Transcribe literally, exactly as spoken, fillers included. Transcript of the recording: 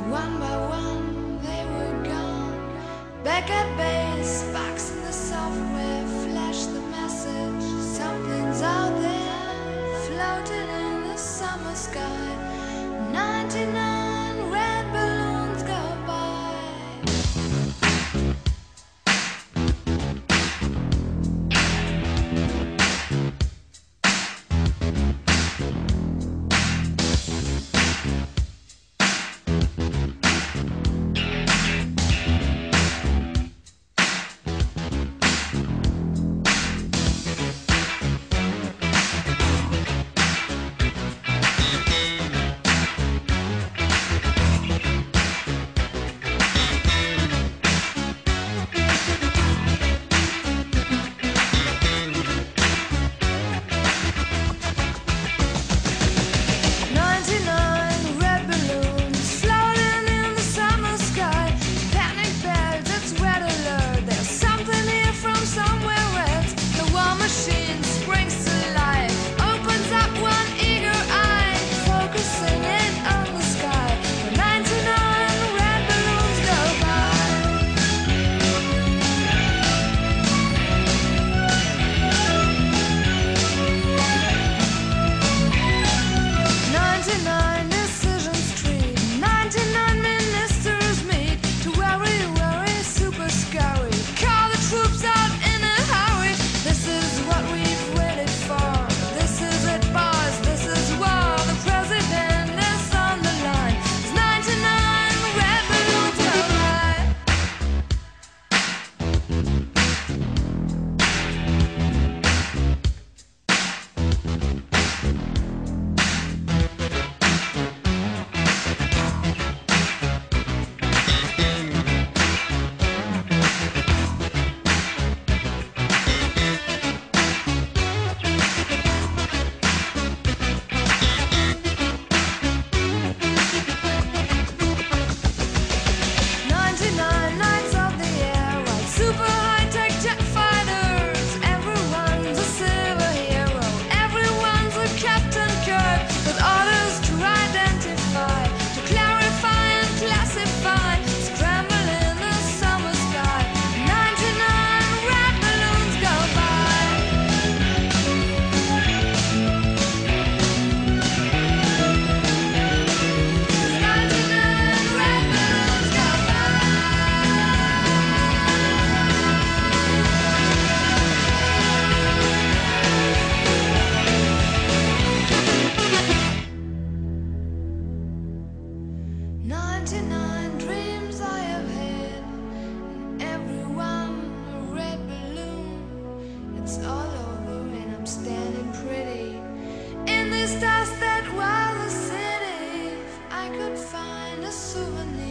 One by one they were gone. Back at base, box in the software, flash the message. Something's out there, floating in the summer sky. ninety-nine red balloons go by. ninety-nine dreams I have had, and every one a red balloon. It's all over and I'm standing pretty in this dust that was the city. If I could find a souvenir